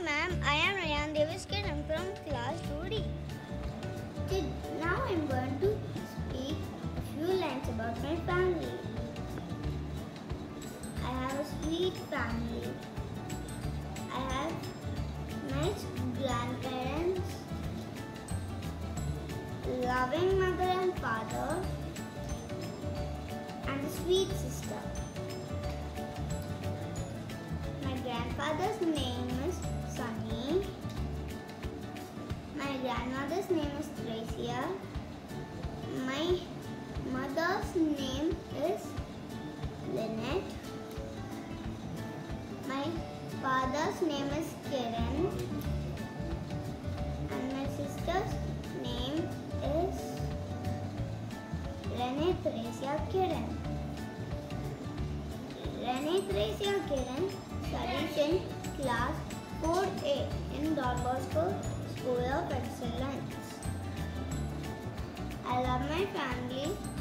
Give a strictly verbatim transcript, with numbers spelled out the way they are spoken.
ma'am. I am REYAN KIRAN from class two D. Now I am going to speak a few lines about my family. I have a sweet family. I have nice grandparents, loving mother and father, and a sweet sister. My grandfather's name is Sunny. My grandmother's name is Tracia. My mother's name is Lynette. My father's name is Kiran. And my sister's name is Renee Tracia Kiran. Renee Tracia Kiran studies in class four A in Don Bosco School of Excellence. I love my family